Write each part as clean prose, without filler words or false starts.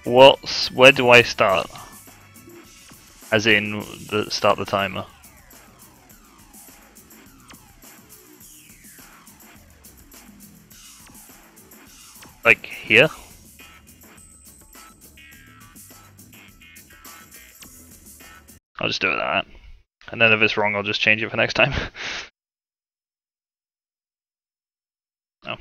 Where do I start? As in, start the timer. Like here? I'll just do it like that. And then if it's wrong, I'll just change it for next time. Oh.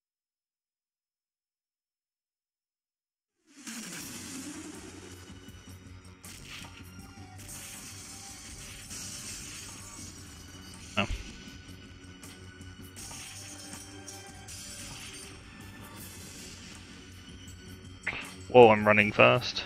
Oh. Whoa, I'm running fast.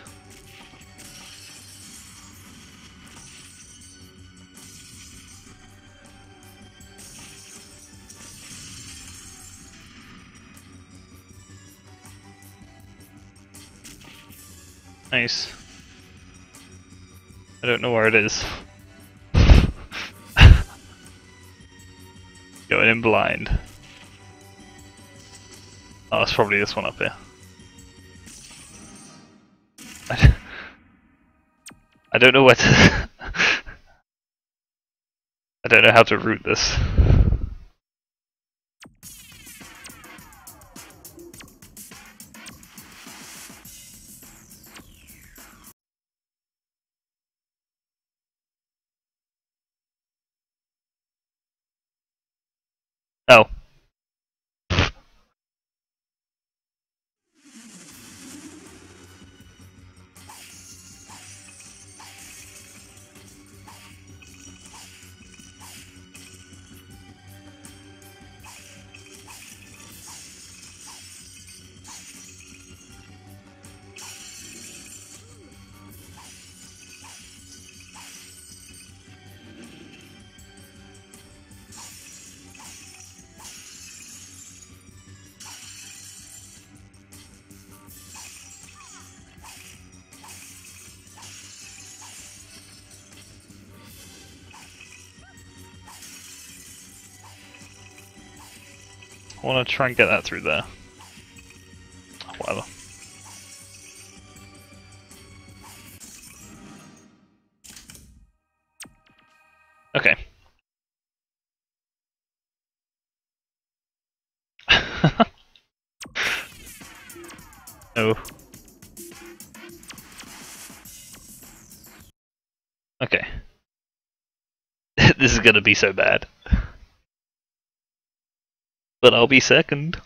Nice. I don't know where it is. Going in blind. Oh, it's probably this one up here. I don't know where to... I don't know how to route this. Oh. I want to try and get that through there. Whatever. Okay. No. Okay. This is gonna be so bad. But I'll be second.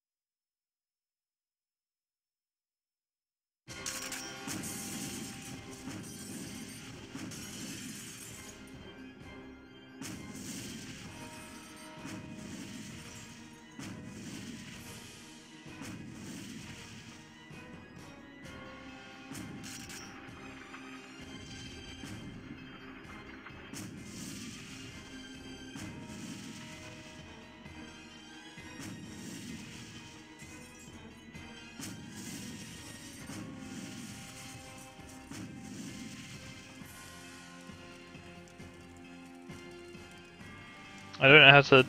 I don't know how to...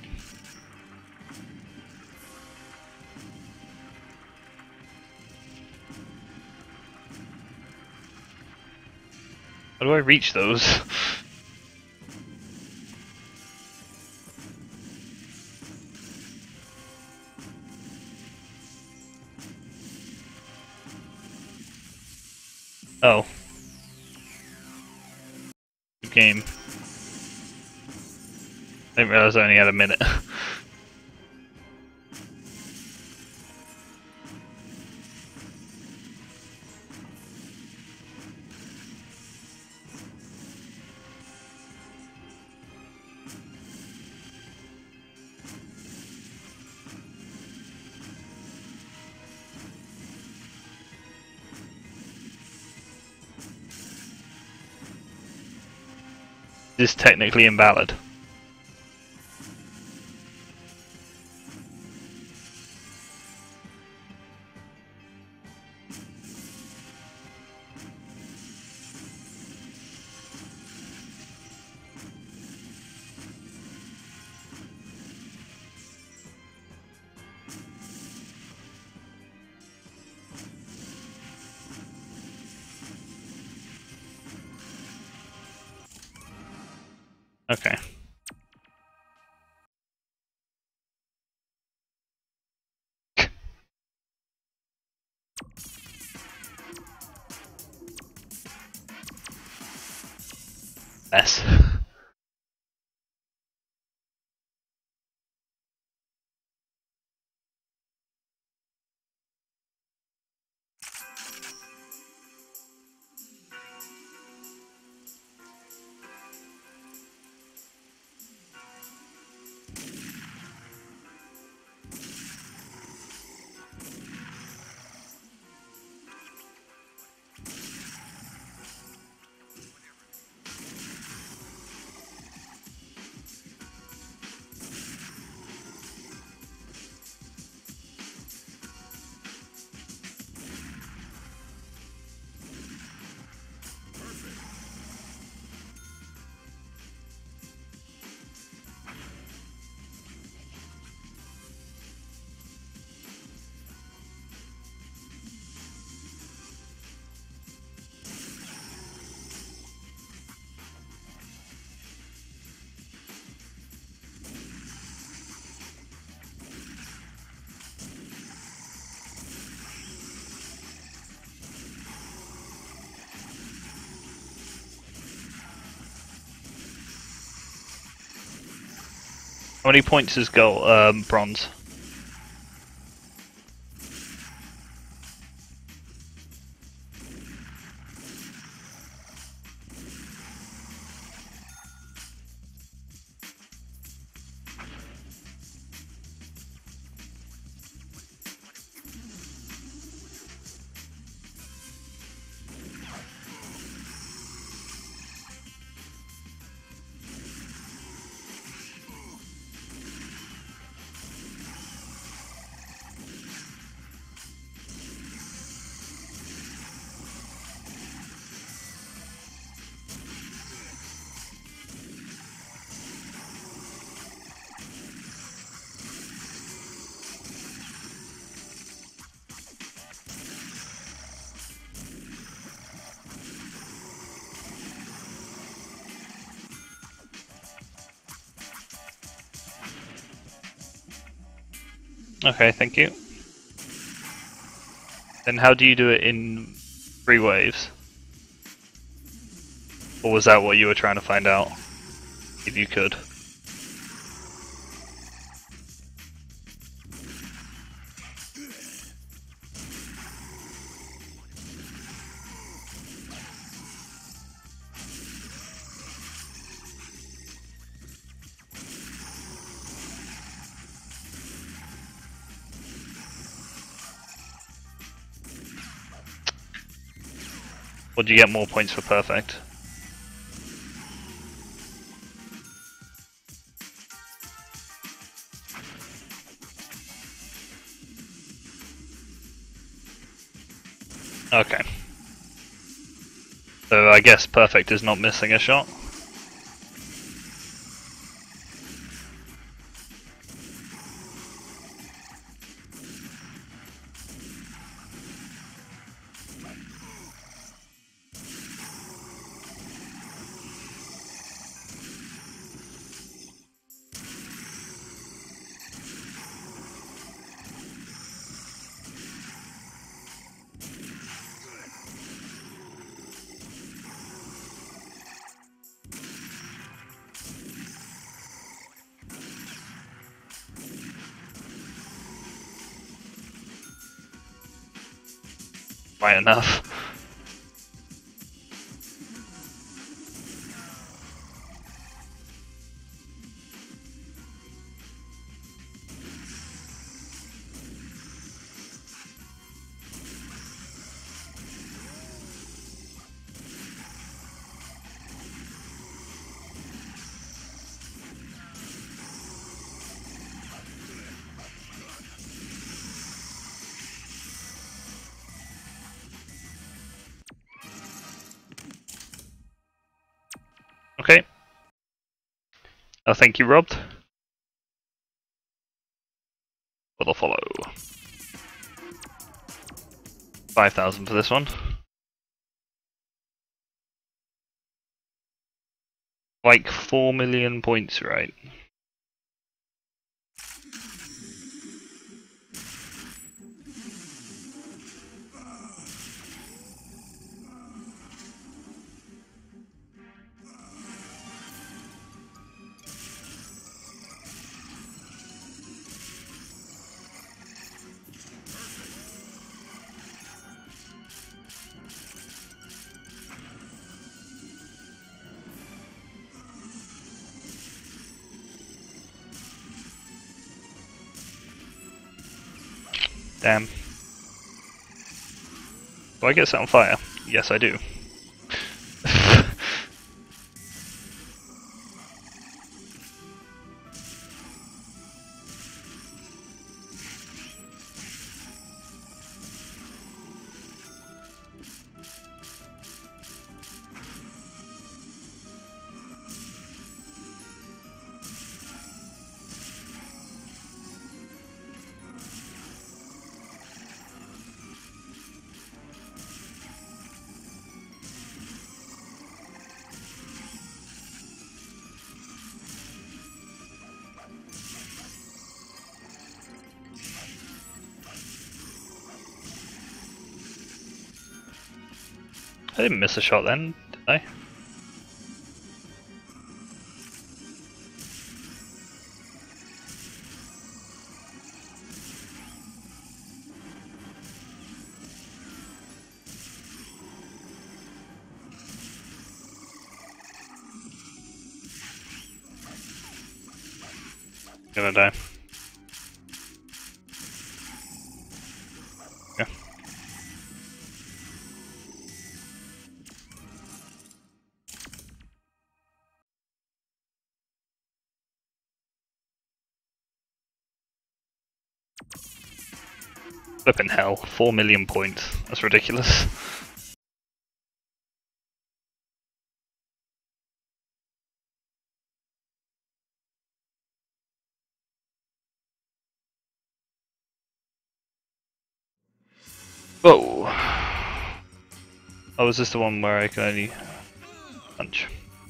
How do I reach those? Oh. Good game. I didn't realize I only had a minute. This is technically invalid. Okay. Mess. How many points is gold? Bronze. Okay, thank you. Then how do you do it in 3 waves? Or was that what you were trying to find out? If you could. Or do you get more points for perfect? Okay. So I guess perfect is not missing a shot. Right enough. Okay. Oh, thank you, Robbed. Will follow. 5,000 for this one. Like 4 million points, right? Damn. Do I get set on fire? Yes, I do. I didn't miss a shot then, did I? Gonna die. Yeah. Flippin' hell, 4 million points. That's ridiculous. Whoa! Oh, is this the one where I can only punch?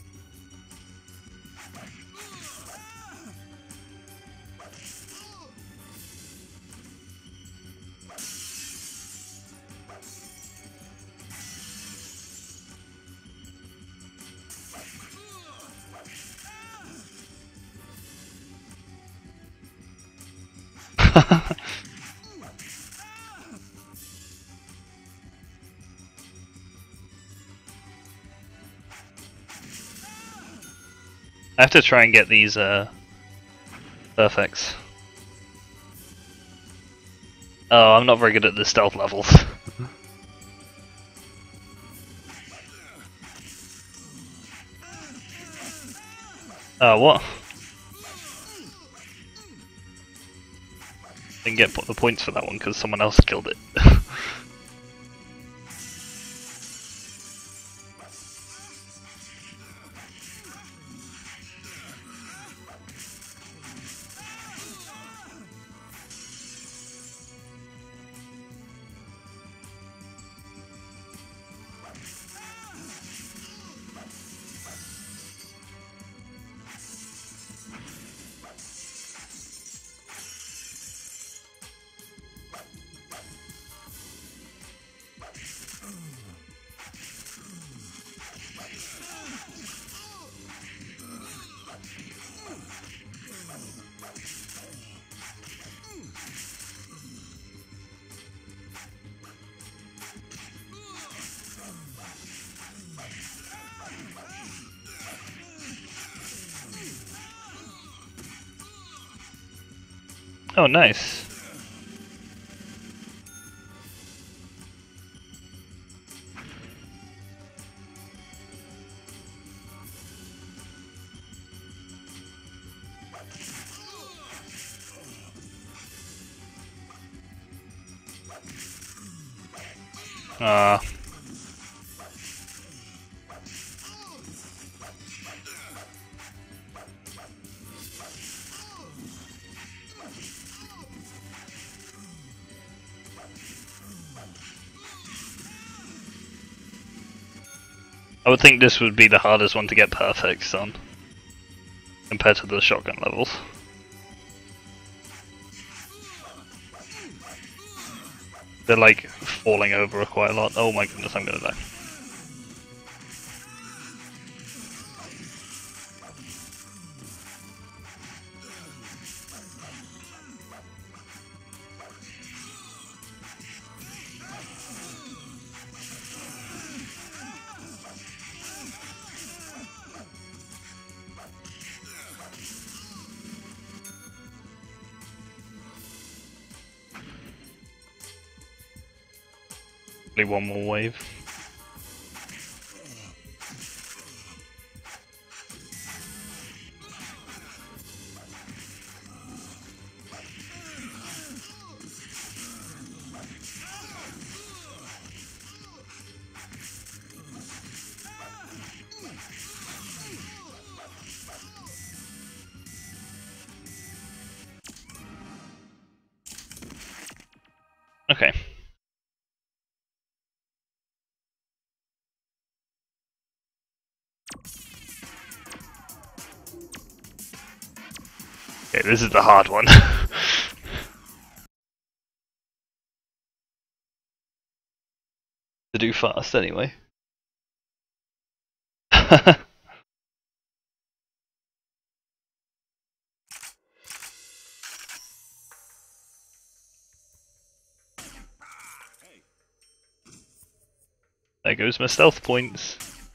I have to try and get these perfects. Oh, I'm not very good at the stealth levels. Oh, what? Didn't get the points for that one because someone else killed it. Oh, nice. Ah. I would think this would be the hardest one to get perfects on, compared to the shotgun levels. They're like falling over quite a lot. Oh my goodness, I'm gonna die. Only one more wave. Okay. Okay, this is the hard one. To do fast, anyway. There goes my stealth points.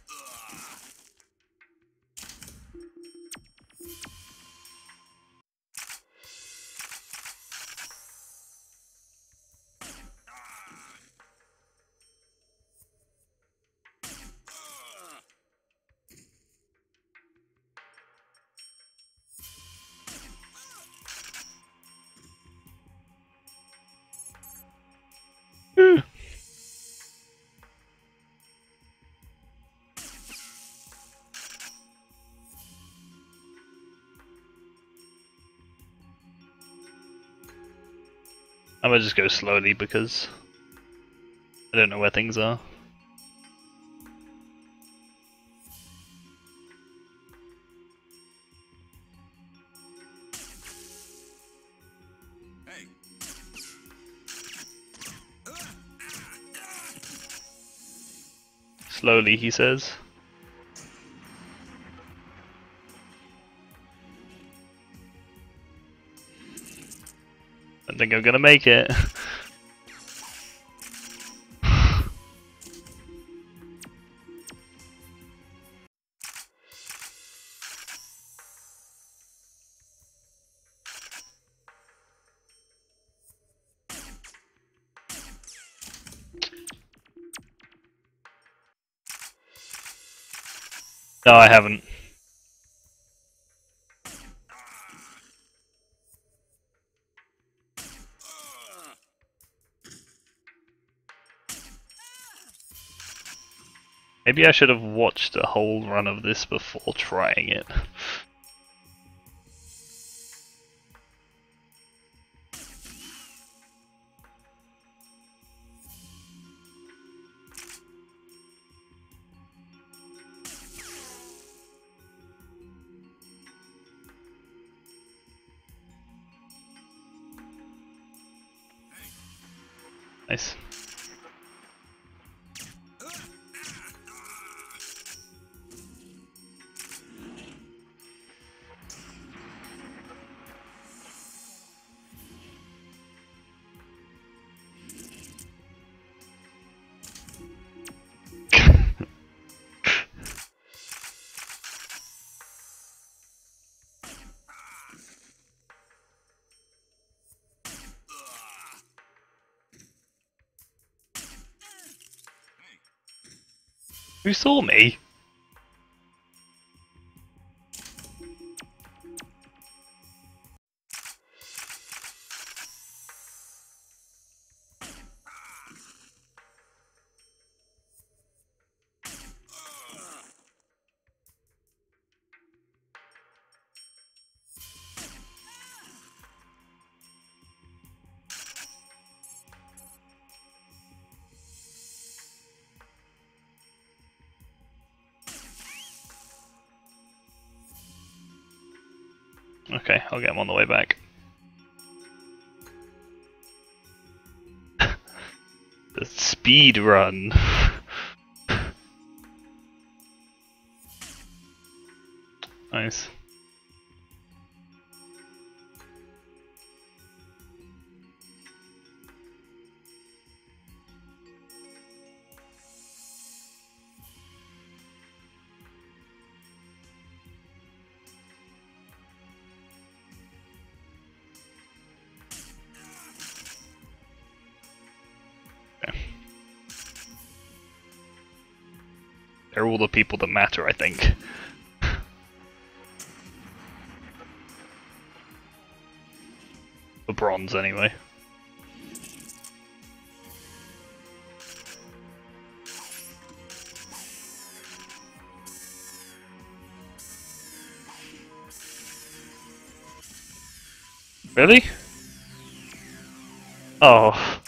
I'm gonna just go slowly because I don't know where things are. Slowly, he says. I think I'm gonna make it. No, I haven't. Maybe I should have watched a whole run of this before trying it. Nice. Who saw me? Okay, I'll get him on the way back. The speed run. Nice. They're all the people that matter, I think. For bronze, anyway. Really? Oh.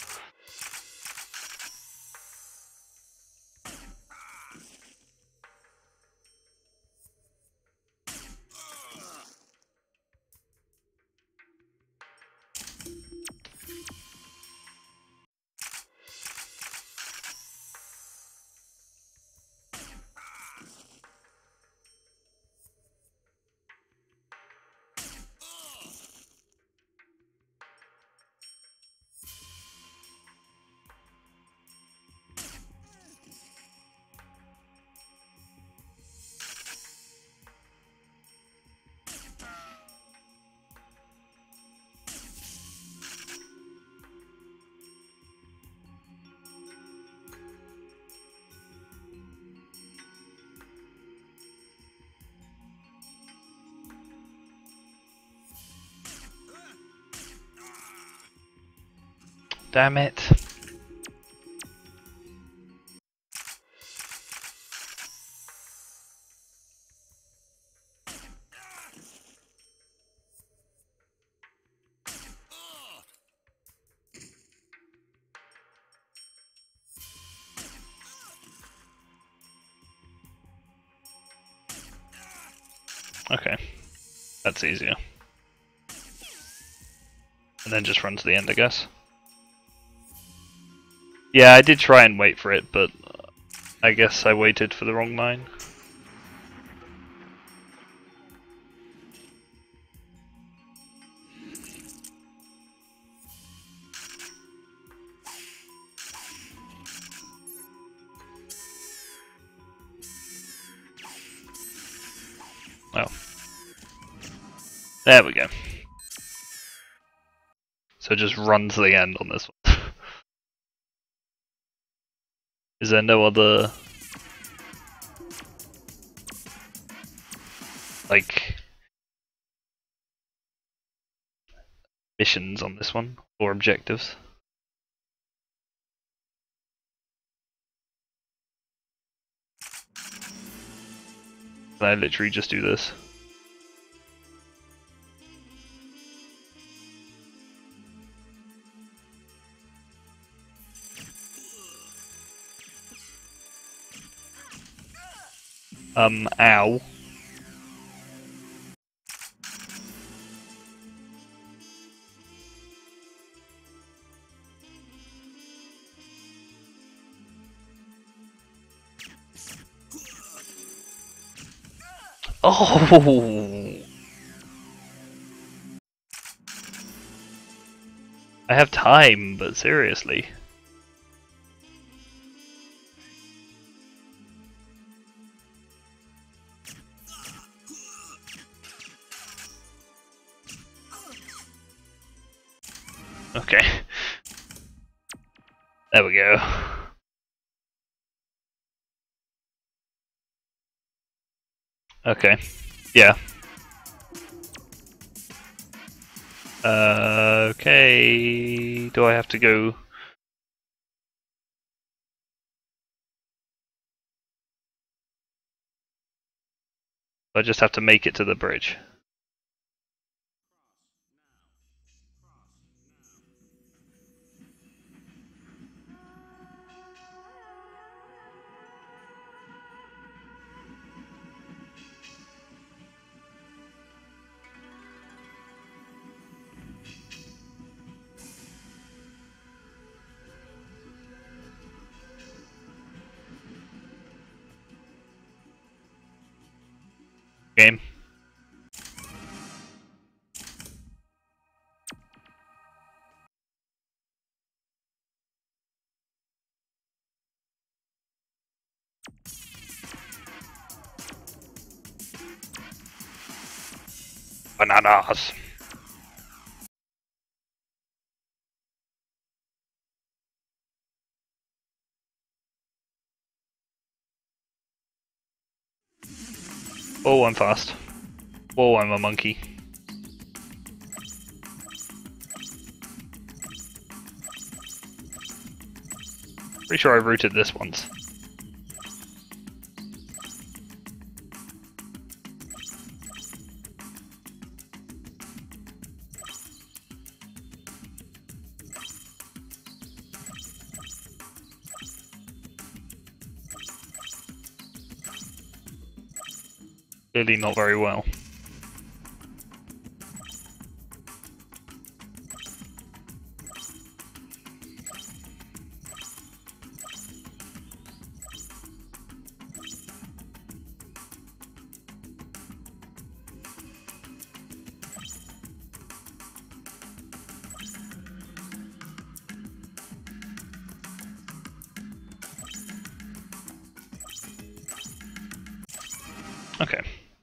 Damn it. Okay, that's easier. And then just run to the end, I guess. Yeah, I did try and wait for it, but I guess I waited for the wrong mine. Oh. There we go. So just run to the end on this one. Is there no other... like... missions on this one? Or objectives? Can I literally just do this? Ow. Oh! I have time, but seriously. Okay. There we go. Okay. Yeah. Okay. Do I have to go? I just have to make it to the bridge. Game. Bananas. Oh, I'm fast. Whoa, I'm a monkey. Pretty sure I've routed this once. Clearly not very well. Okay.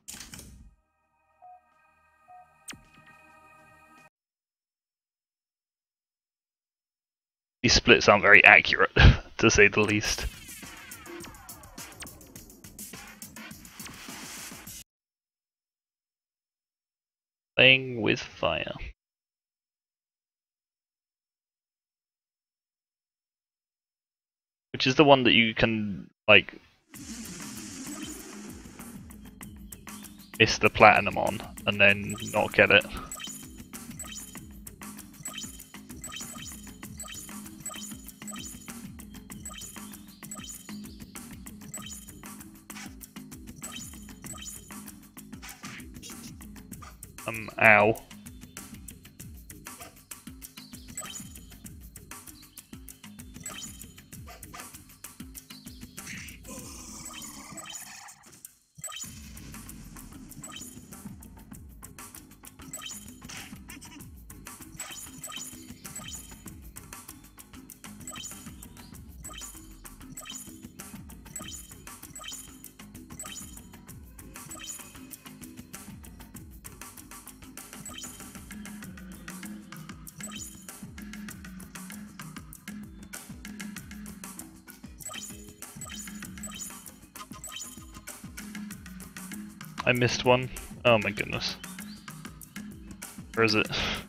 These splits aren't very accurate, to say the least. Playing with fire. Which is the one that you can, like, miss the platinum on, and then not get it. Ow. I missed one. Oh my goodness. Where is it?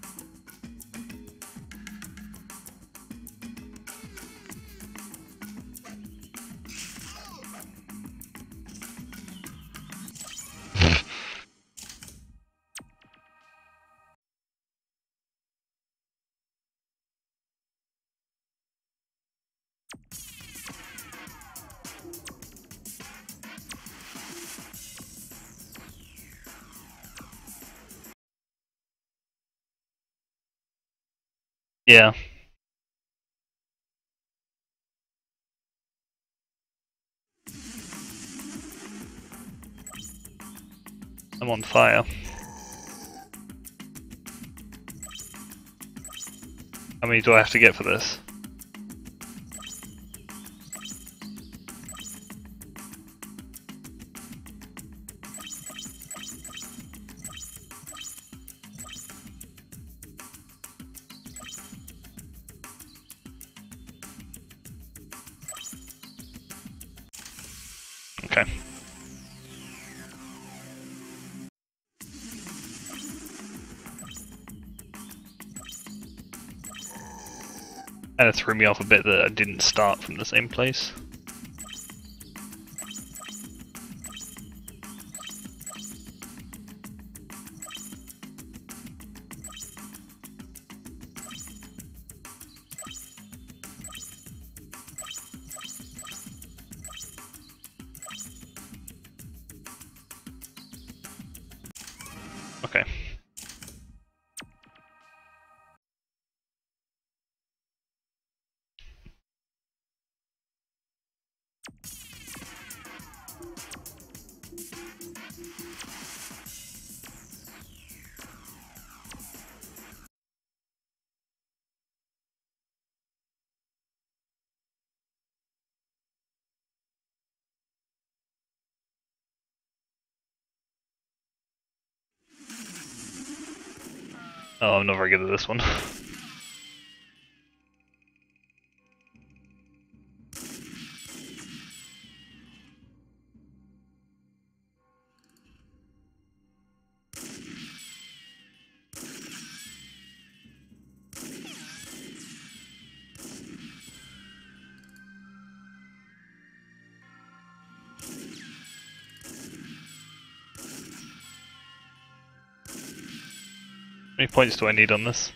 Yeah. I'm on fire. How many do I have to get for this? Okay. And it threw me off a bit that I didn't start from the same place. Okay. Oh, I'm not very good at this one. How many points do I need on this?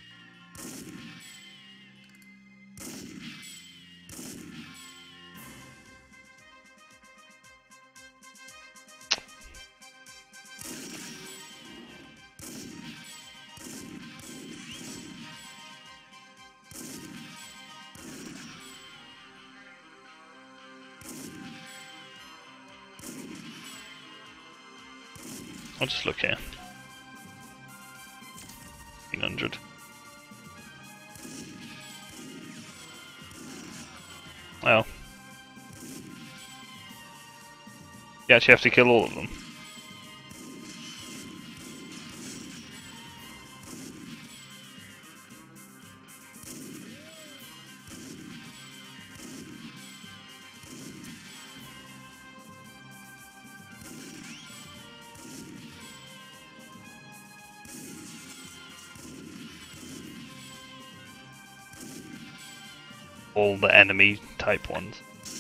I'll just look here. 1,500. Well. You actually have to kill all of them. All the enemy type ones.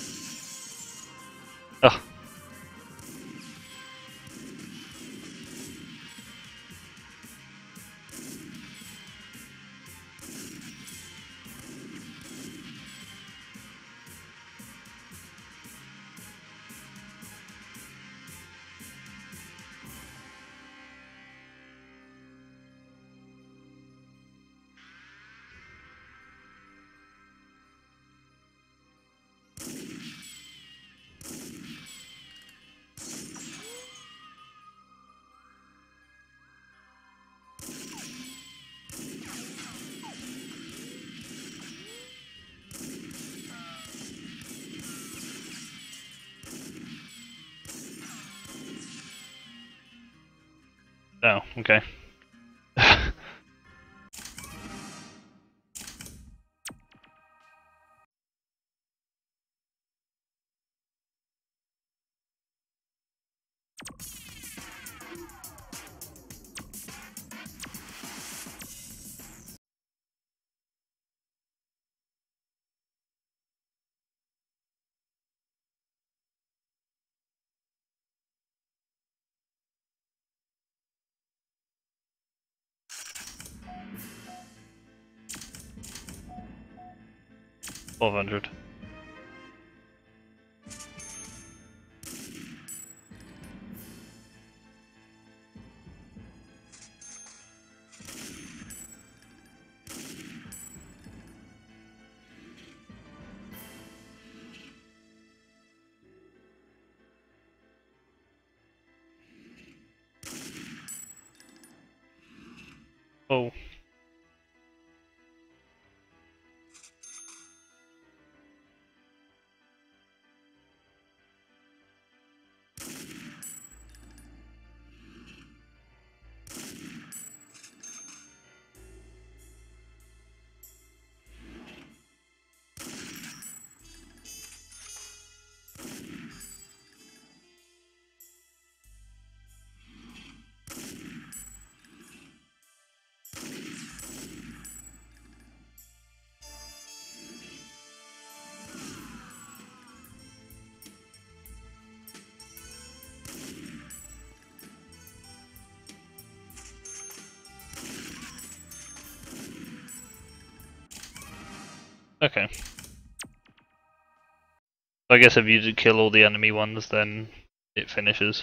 Oh. Oh, okay. $1,200. Oh. Okay. I guess if you kill all the enemy ones, then it finishes.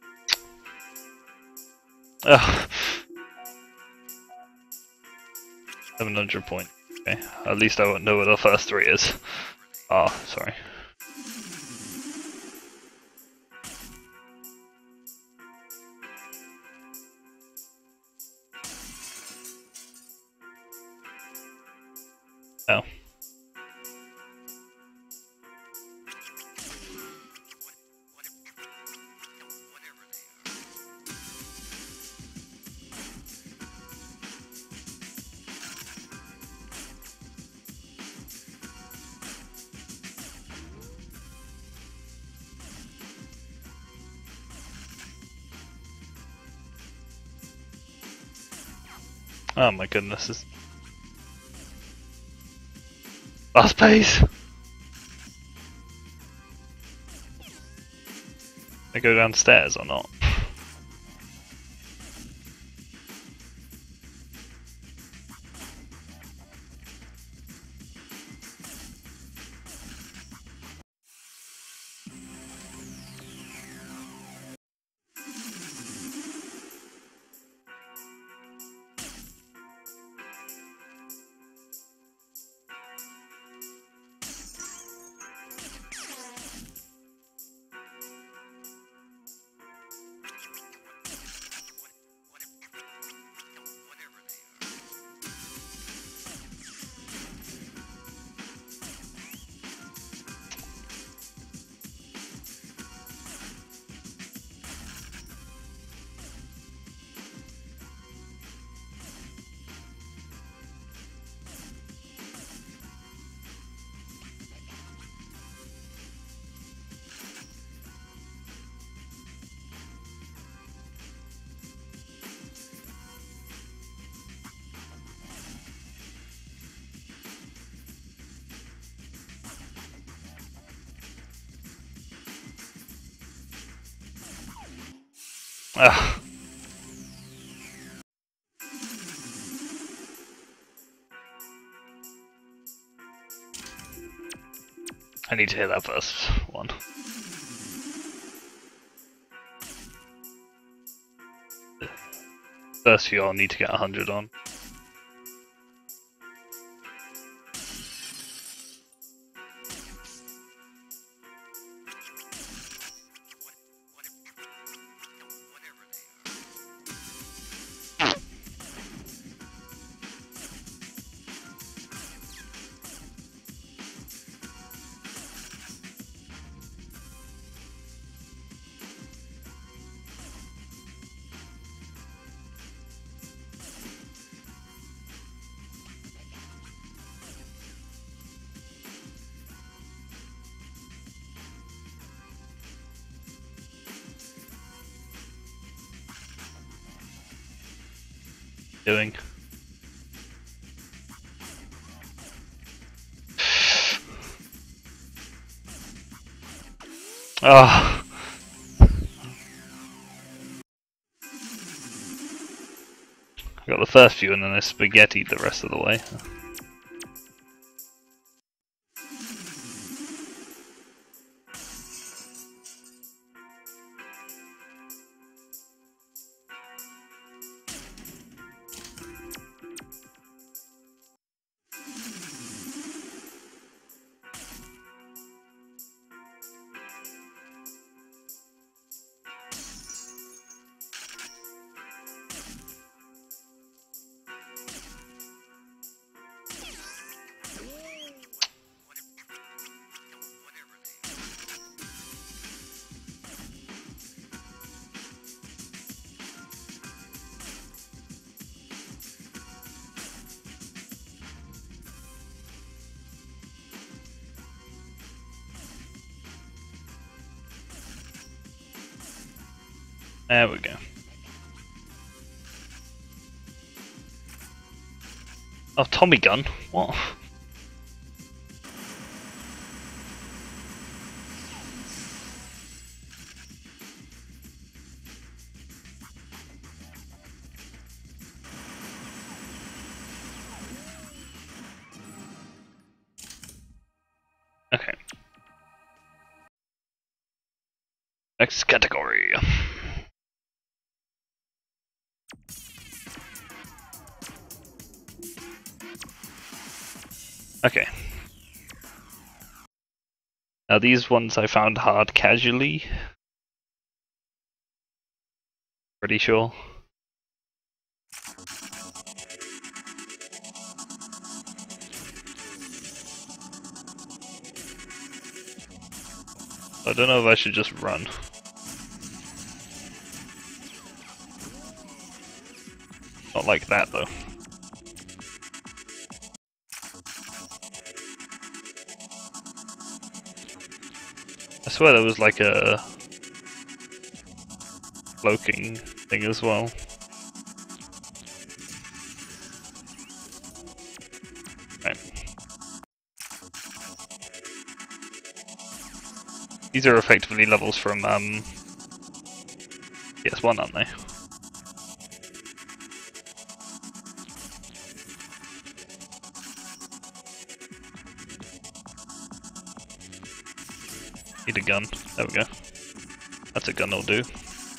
Ugh. 700 points. Okay, at least I won't know what the first 3 is. Ah, sorry. Oh. Oh my goodness, this fast pace. I go downstairs or not? Ugh. I need to hit that first one. First few I'll need to get 100 on. Doing. Ah. I got the first few and then I spaghettied the rest of the way. There we go. Oh, Tommy gun? What? Okay. Next category. Okay. Now these ones I found hard casually. Pretty sure. I don't know if I should just run. Not like that though. I swear there was like a cloaking thing as well. Right. These are effectively levels from PS1, aren't they? Need a gun. There we go. That's a gun that'll do.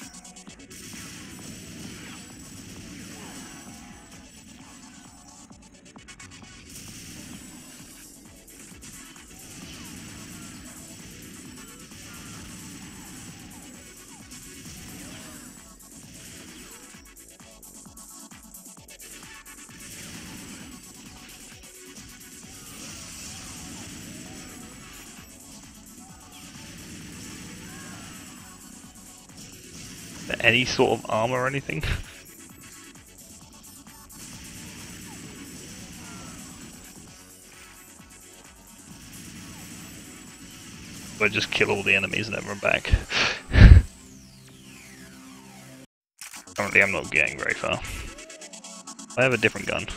Any sort of armor or anything? Or just kill all the enemies and then run back. Currently I'm not getting very far. I have a different gun.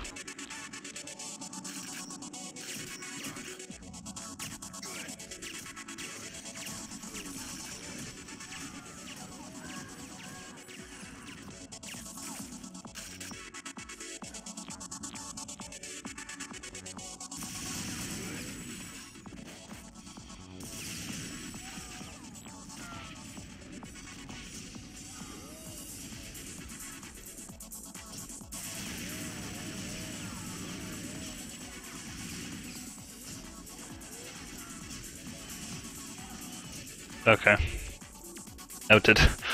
Okay. Noted.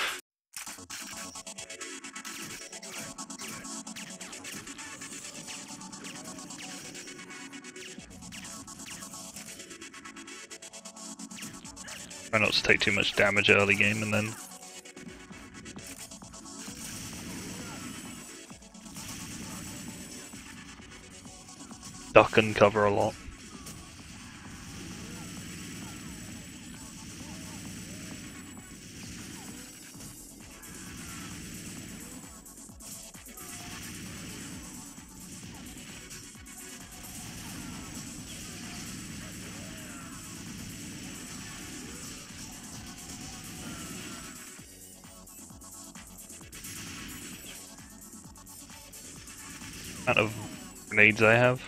Try not to take too much damage early game and then duck and cover a lot. Amount of grenades I have.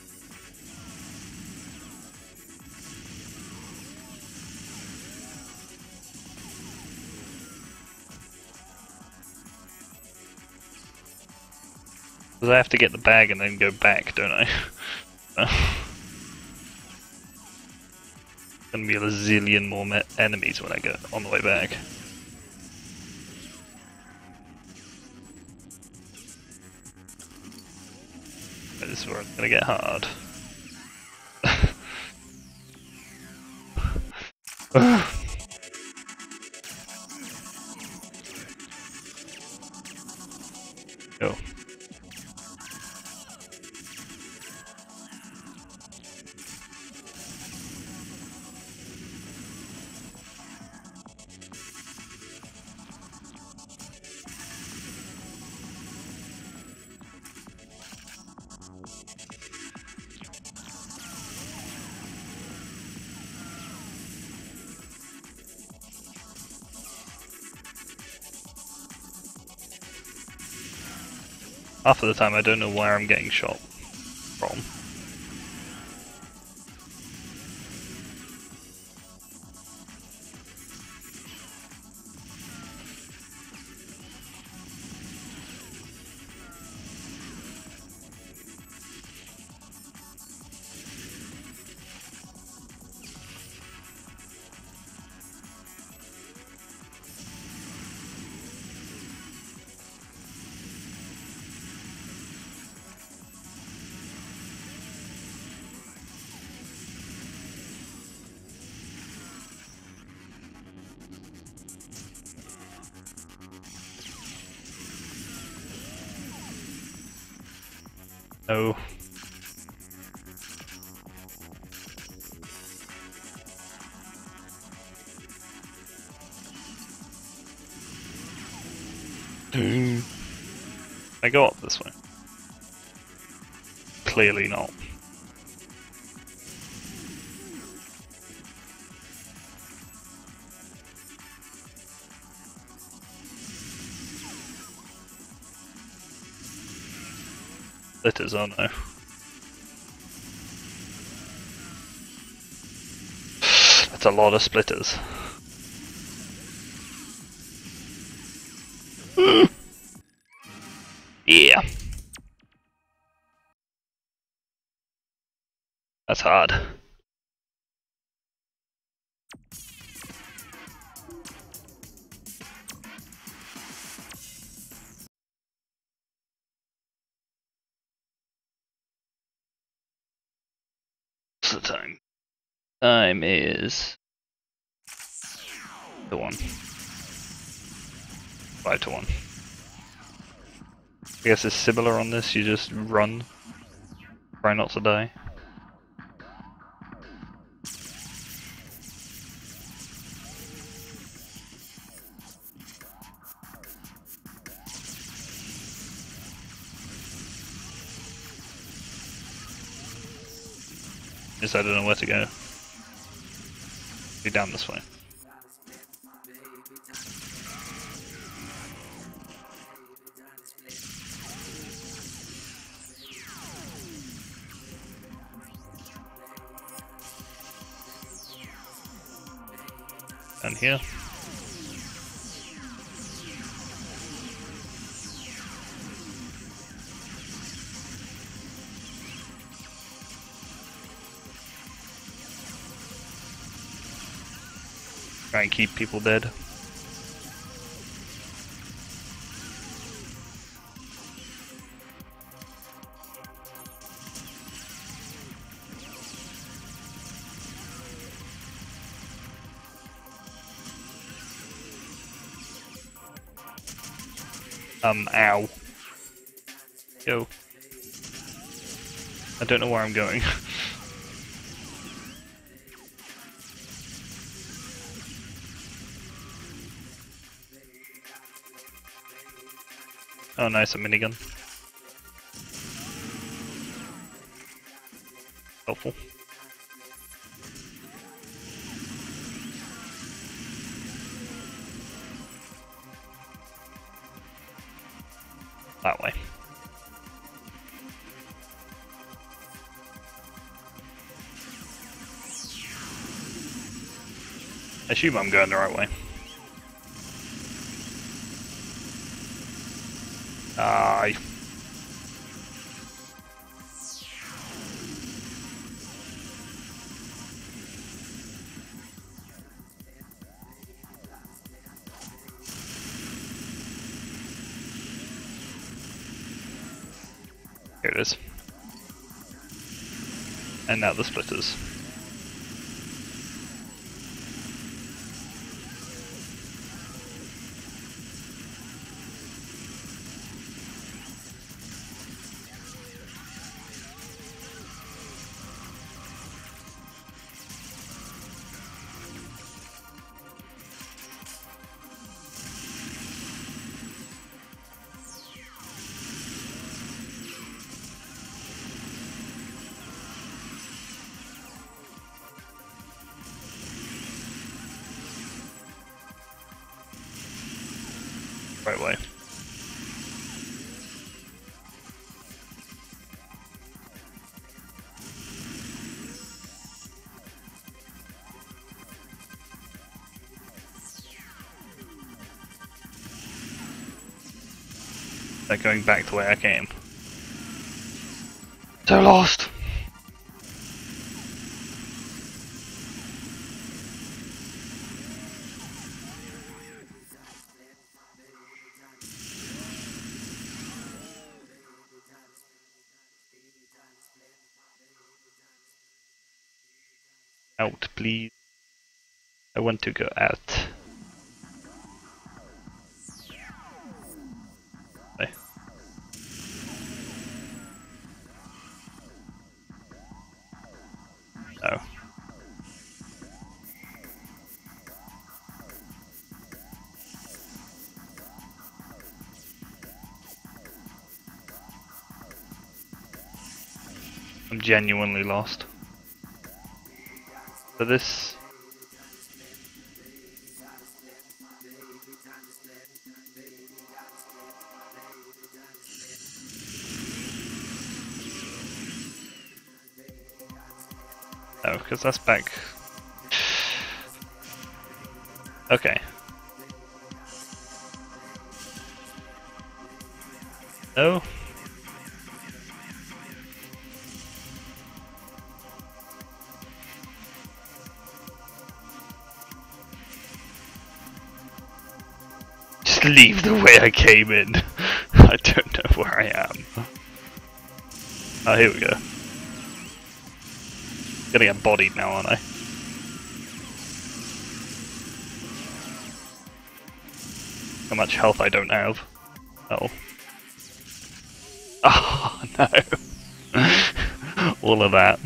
Because I have to get the bag and then go back, don't I? Gonna be a zillion more enemies when I get on the way back. This is where it's gonna get hard. Go. Half of the time I don't know where I'm getting shot from. No. I go up this way. Clearly not. Splitters, oh no. That's a lot of splitters. Yeah. That's hard. What's the time? Time is 1. 5-1. I guess it's similar on this, you just run. Try not to die. Just I don't know where to go. Be down this way. Down here. Try and keep people dead. Ow. Go. I don't know where I'm going. Oh nice, a minigun. Helpful. That way. I assume I'm going the right way. Aye. Here it is. And now the splitters. Right way. They're going back to where I came. So lost! Out, please. I want to go out. No. I'm genuinely lost. For this... No, because that's back... Okay. No? Just leave the way I came in. I don't know where I am. Oh, here we go. Gonna get bodied now, aren't I? How much health I don't have. Oh. Oh, no. All of that.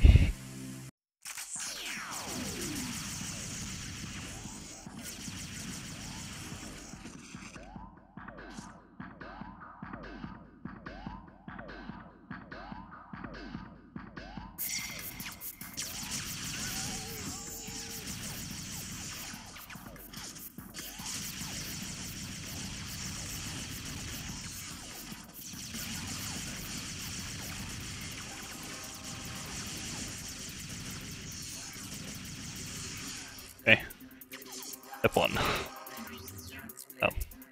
Okay. Step one. Oh.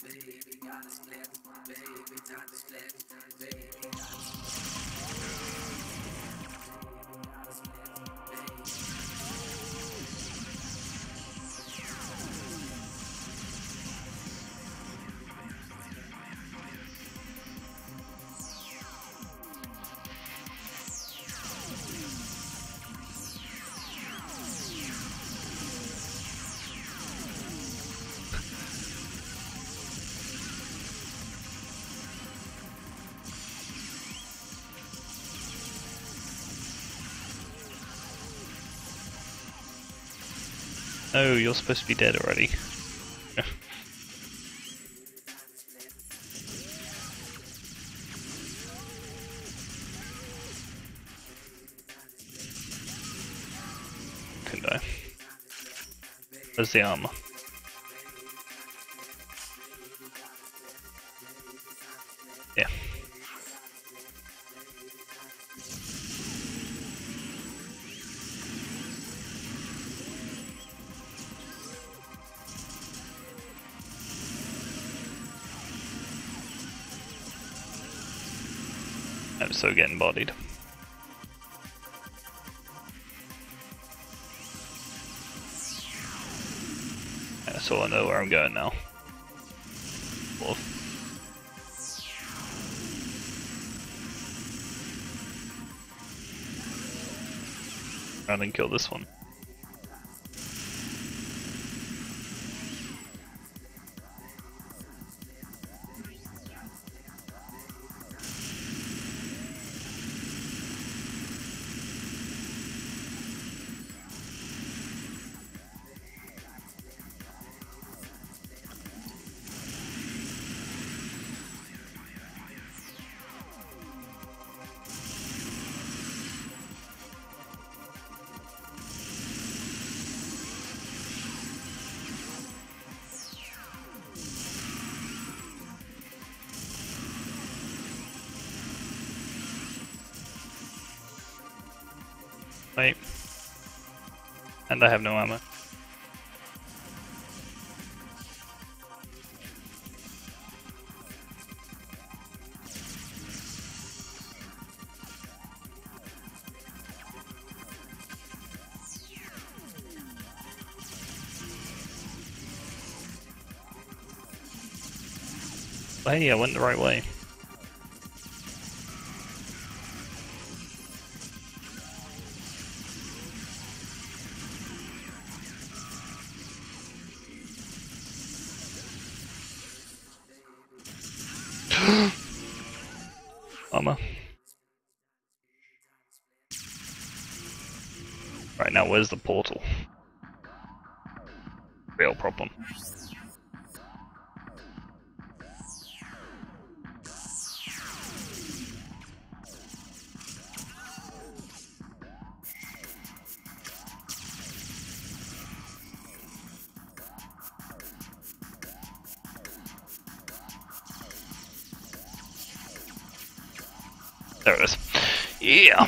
Oh, you're supposed to be dead already. Couldn't die. Where's the armor? Yeah. I'm so getting bodied. Yeah, so I know where I'm going now. Well, I didn't kill this one. Wait. And I have no ammo. Hey, I went the right way. Armor. Right now, where's the portal? Real problem. There it is. Yeah!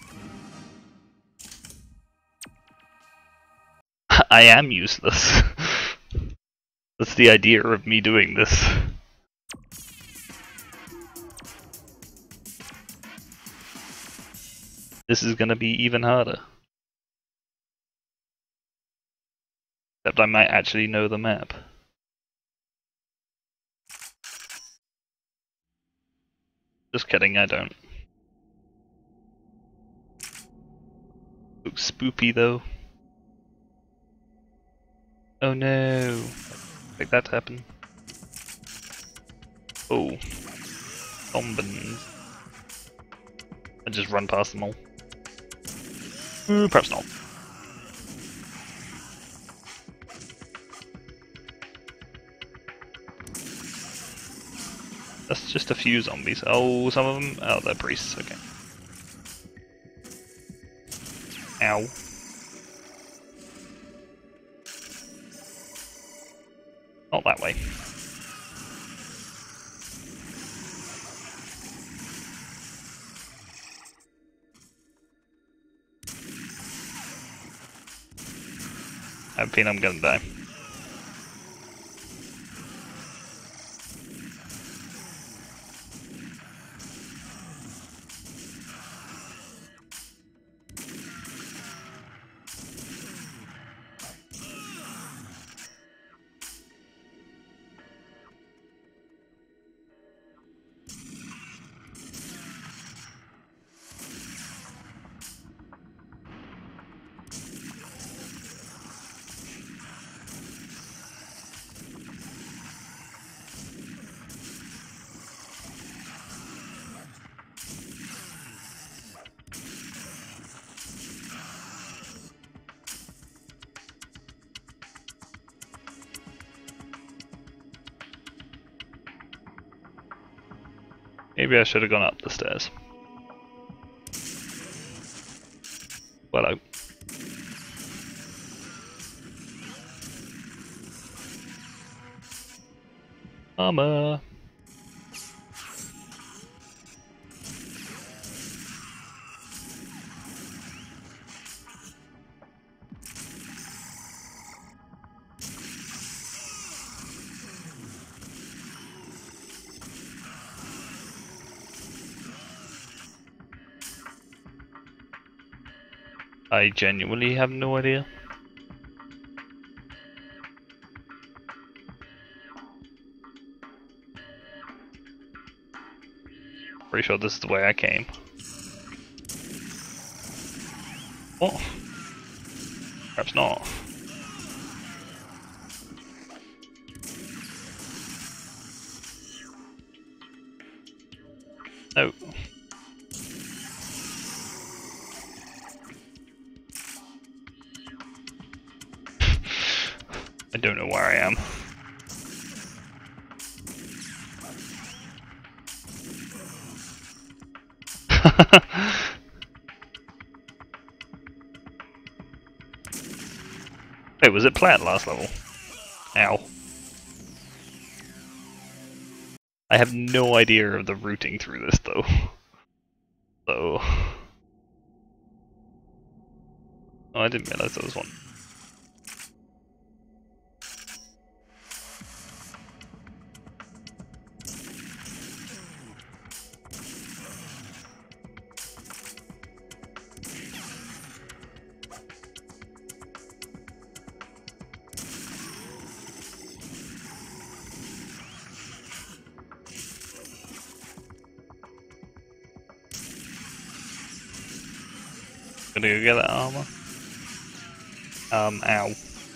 I am useless. That's the idea of me doing this. This is gonna be even harder. Except I might actually know the map. Just kidding, I don't. Looks spoopy though. Oh no! Like that to happen. Oh. Bombins. I just run past them all. Ooh, perhaps not. That's just a few zombies. Oh, some of them? Oh, they're priests, okay. Ow. Not that way. I have a feeling I'm gonna die. Maybe I should have gone up the stairs. Well, armor. I genuinely have no idea. Pretty sure this is the way I came. Oh. Perhaps not. No. I don't know where I am. Wait, was it plat last level? Ow. I have no idea of the routing through this though. So... Oh, I didn't realize there was one. Gonna go get that armor. Ow.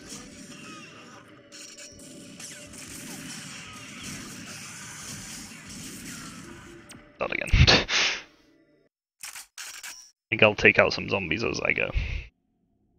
Start again. I think I'll take out some zombies as I go.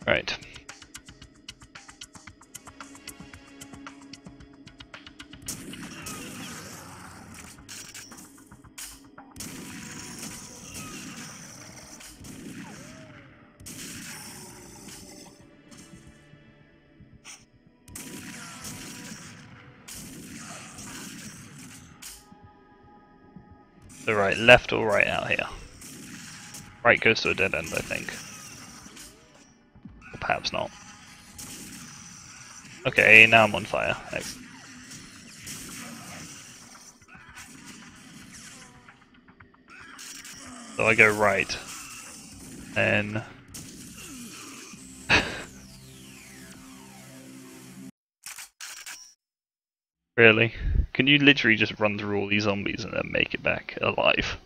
Right. So right, left or right out here? Right goes to a dead end, I think. Or perhaps not. Okay, now I'm on fire. Excellent. So I go right. Then... Really? Can you literally just run through all these zombies and then make it back alive?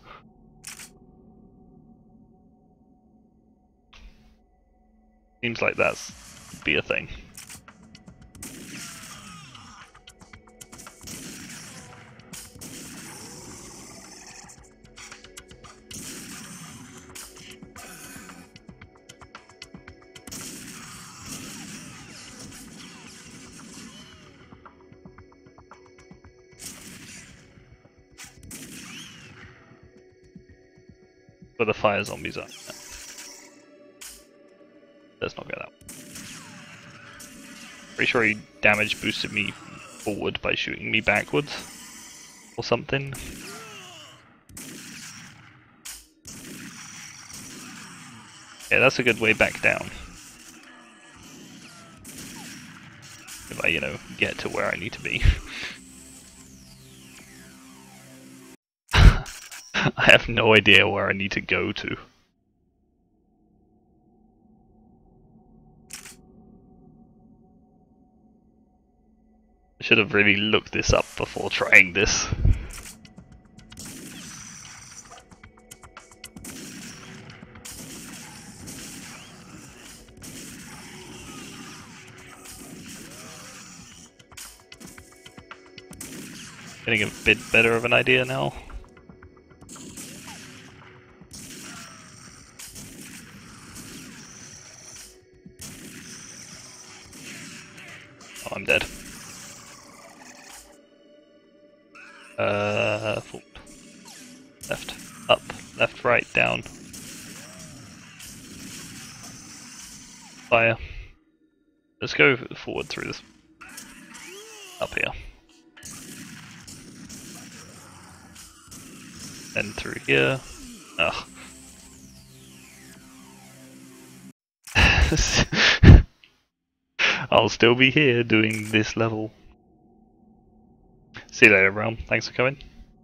Seems like that's be a thing. Where the fire zombies are. Yeah. Let's not go that way. Pretty sure he damage boosted me forward by shooting me backwards. Or something. Yeah, that's a good way back down. If I, you know, get to where I need to be. I have no idea where I need to go to. I should have really looked this up before trying this. Getting a bit better of an idea now. Oh, I'm dead. Forward. Left. Up. Left, right, down. Fire. Let's go forward through this. Up here. Then through here. Ugh. I'll still be here doing this level. See you later, everyone. Thanks for coming.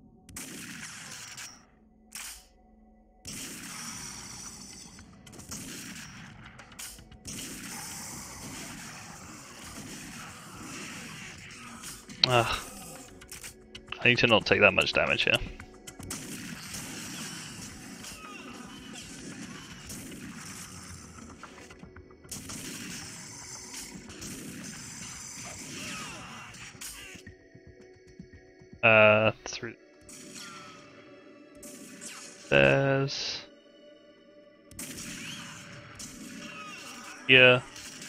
I need to not take that much damage here. Through there's here.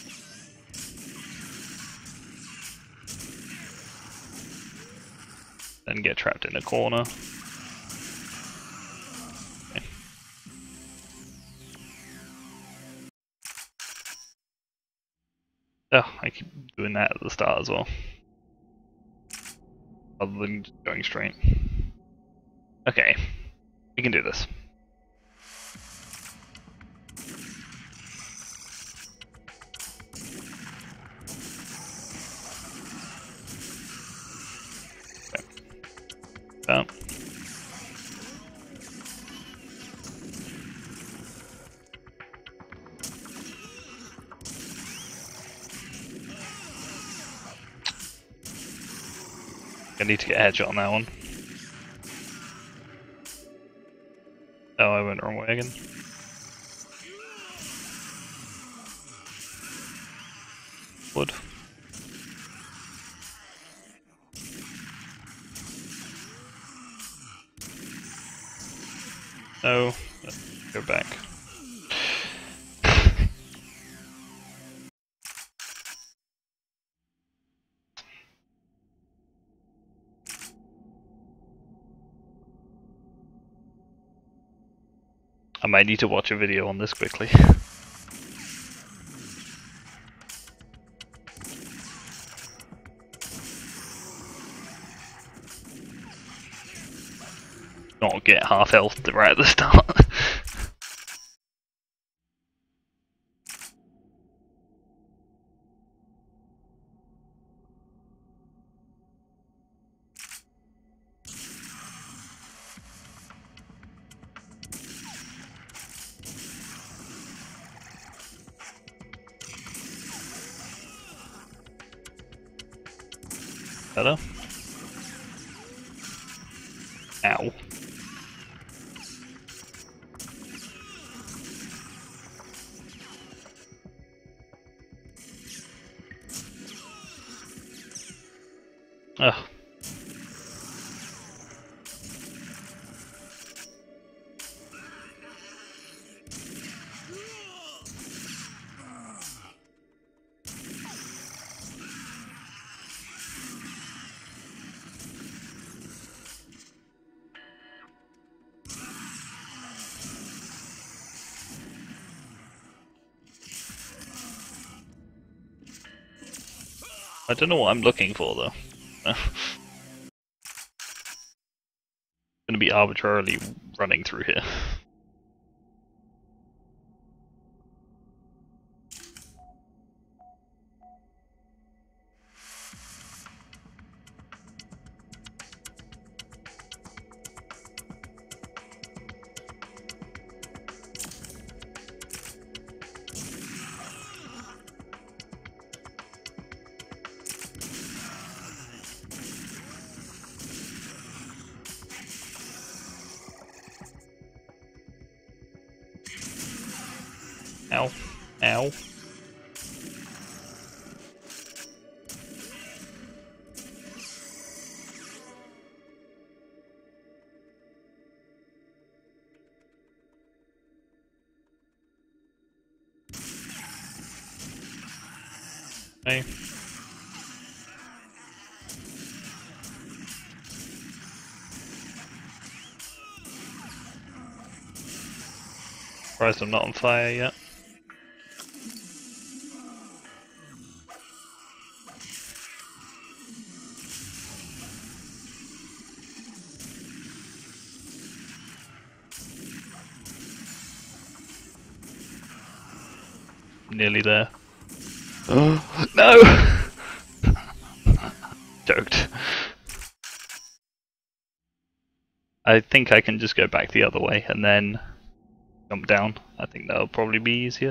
Then get trapped in a corner. Okay. Oh, I keep doing that at the start as well. Other than just going straight. Okay, we can do this. Okay. Down. I need to get a headshot on that one. Oh, I went the wrong way again. Wood. No, let's go back. I might need to watch a video on this quickly. Not get half health right at the start. Better. Ow. Ugh. I don't know what I'm looking for though. Gonna be arbitrarily running through here. Ow. Ow. Okay. Surprised I'm not on fire yet. Nearly there. No! Joked. I think I can just go back the other way and then jump down. I think that'll probably be easier.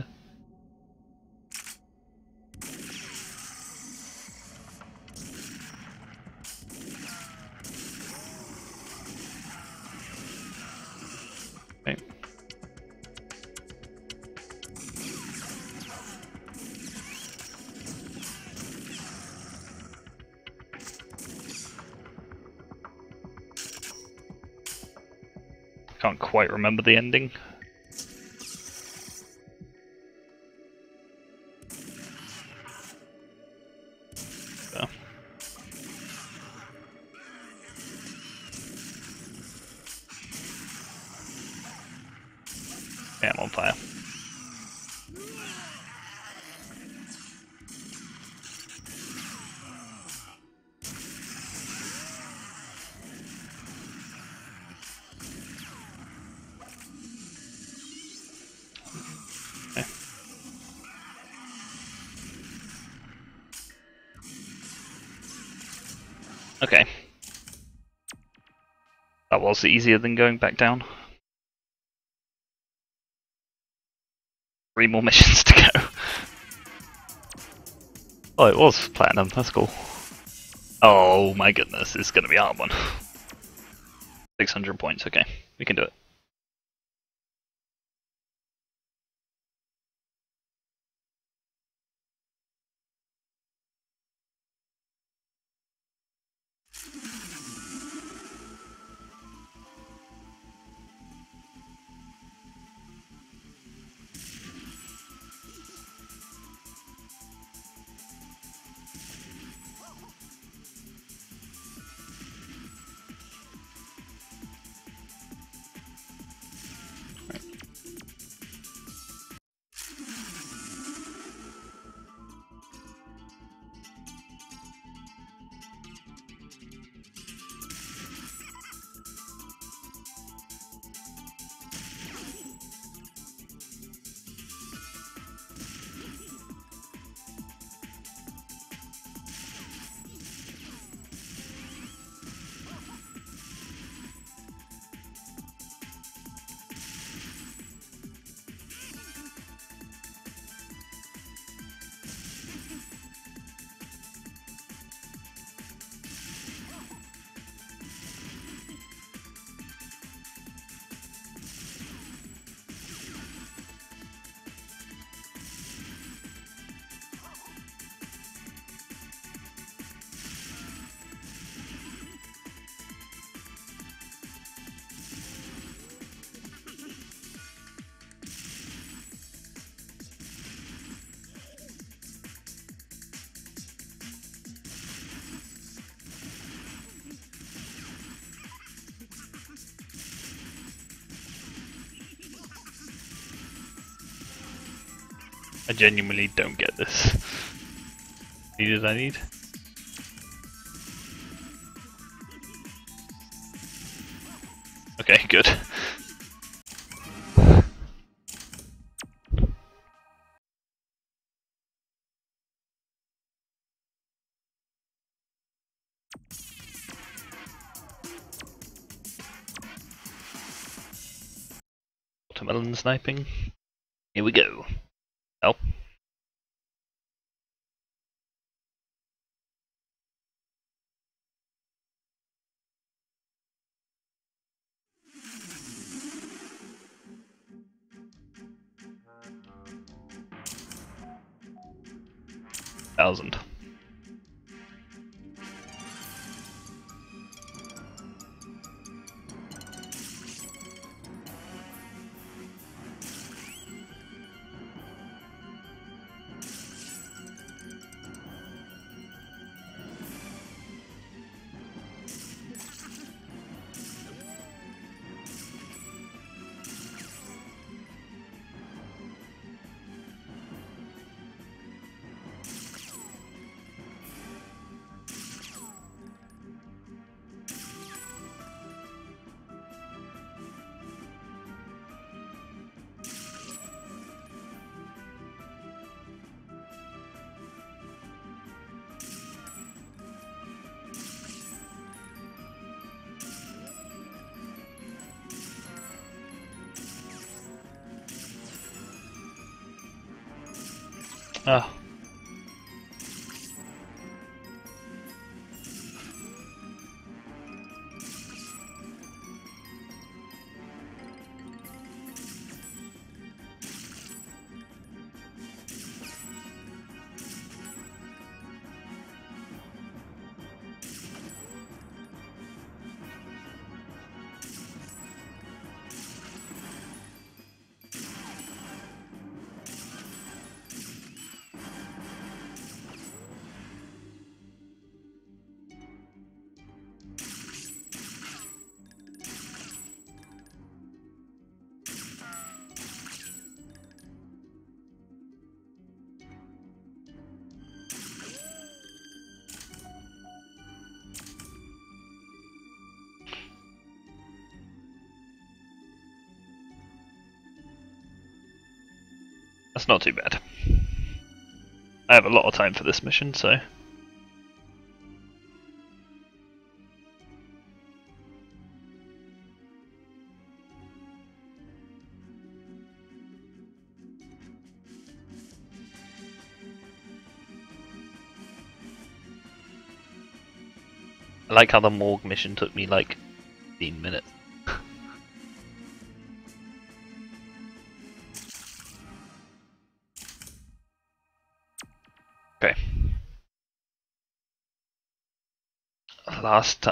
Okay. Can't quite remember the ending. So. Yeah, I'm on fire. Okay. That was easier than going back down. 3 more missions to go. Oh, it was platinum, that's cool. Oh my goodness, it's gonna be a hard one. 600 points, okay. We can do it. I genuinely don't get this. Needed I need? Okay, good. Watermelon sniping. Here we go. Oh. Thousand. Oh. That's not too bad. I have a lot of time for this mission, so... I like how the morgue mission took me like 15 minutes. Okay. Last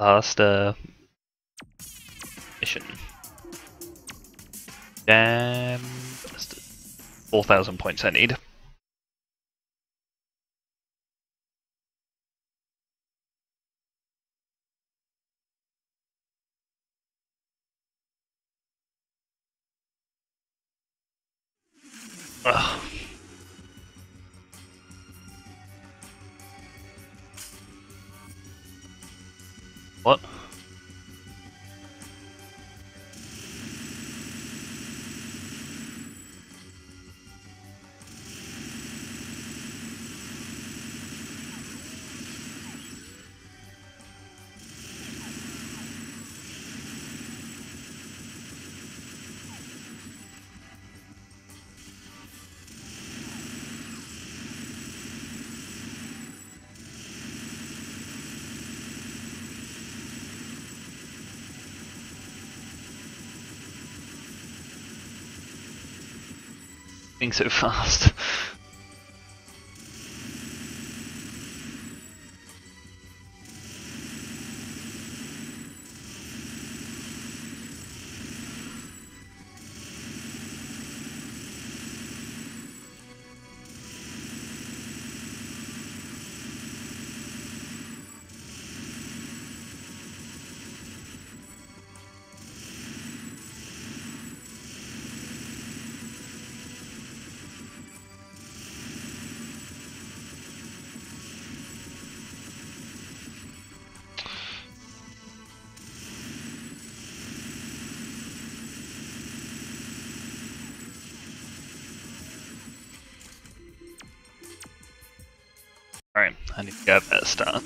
mission. Damn. 4,000 points I need. Ugh. What? Being so fast. I need to get a better start.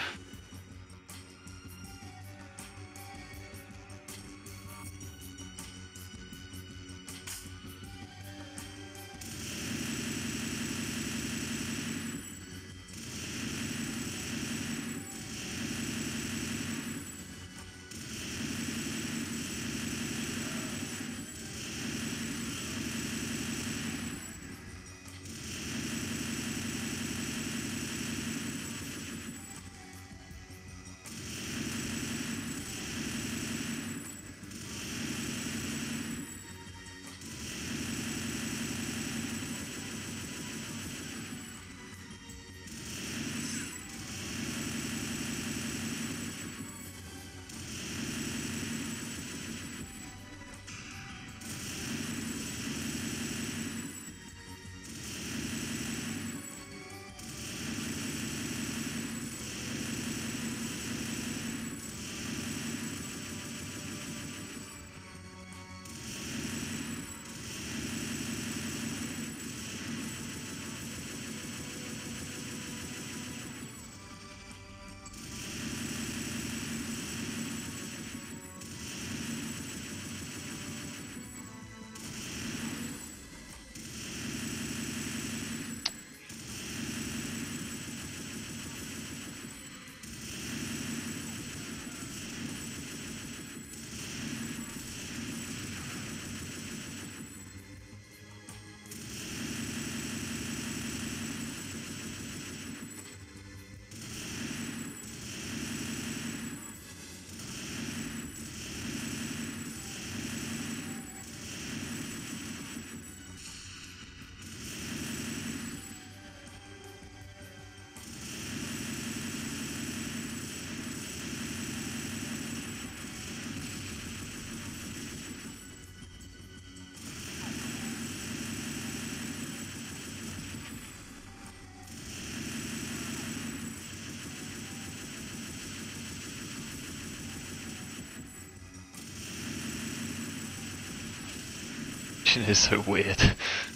It is so weird.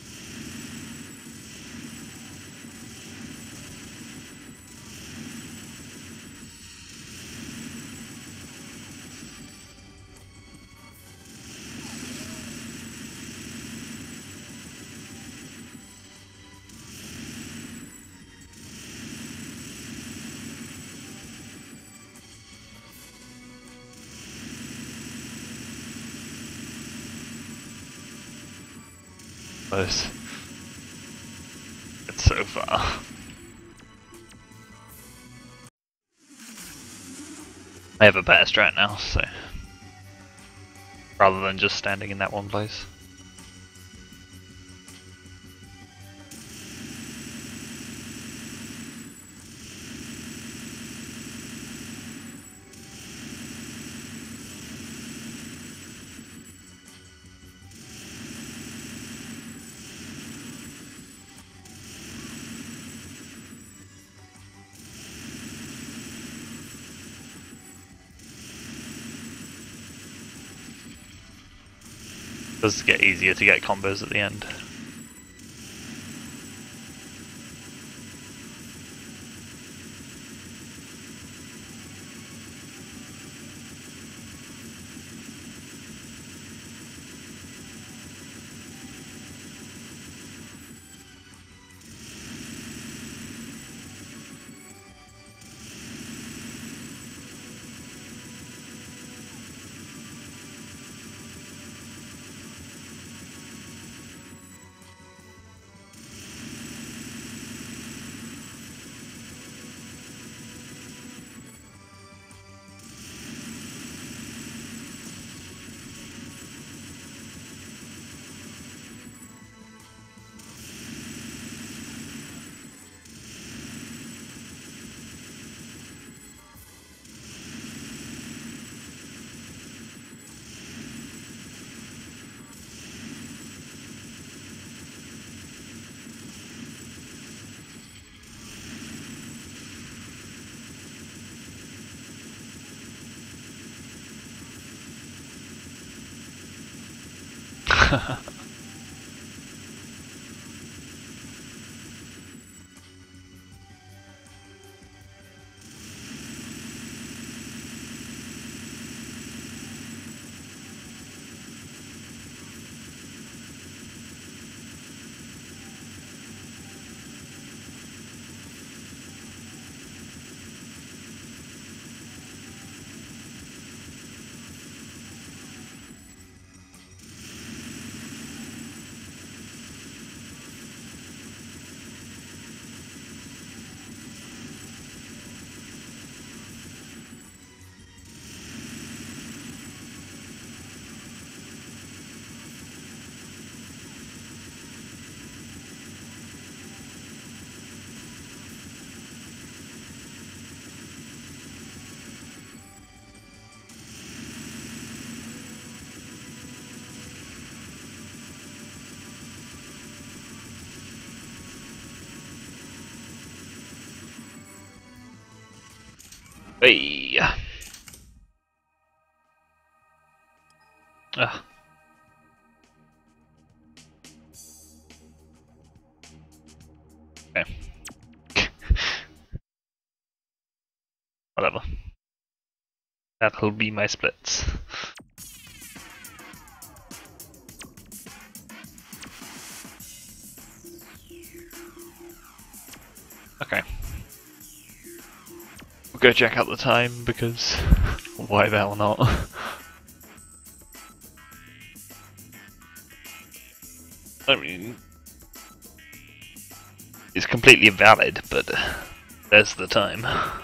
Close. It's so far. I have a better strat now, so rather than just standing in that one place. It does get easier to get combos at the end. Hey. Ah. Okay. Whatever. That'll be my splits. Okay. We'll go check out the time because why the hell not? I mean, it's completely invalid, but there's the time.